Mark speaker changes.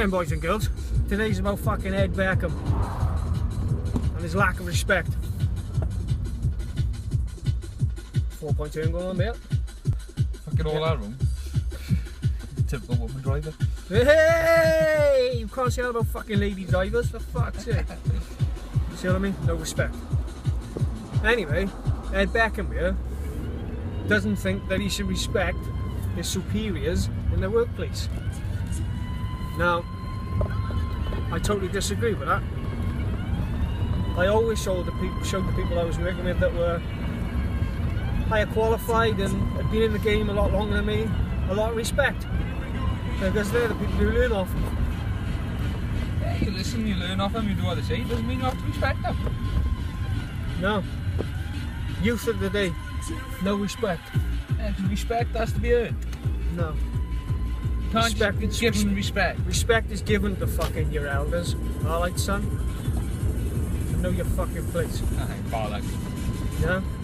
Speaker 1: And boys and girls, today's about fucking Ed Beckham and his lack of respect. 4.2 going on, mate.
Speaker 2: Fucking all out of them. Typical woman driver.
Speaker 1: Hey! You can't say that about fucking lady drivers, for fuck's sake. See what I mean? No respect. Anyway, Ed Beckham here doesn't think that he should respect his superiors in their workplace. Now, I totally disagree with that. I always showed the people I was working with that were higher qualified and had been in the game a lot longer than me, a lot of respect. Because they're the people you learn off.
Speaker 2: Yeah, you listen, you learn off them, you do what they say. It doesn't mean you have to respect them.
Speaker 1: No. Youth of the day, no respect.
Speaker 2: Yeah, respect has to be earned.
Speaker 1: No.
Speaker 2: Can't give them respect.
Speaker 1: Respect is given to fucking your elders. Alright, son? So know your fucking place.
Speaker 2: Bollocks.
Speaker 1: Yeah?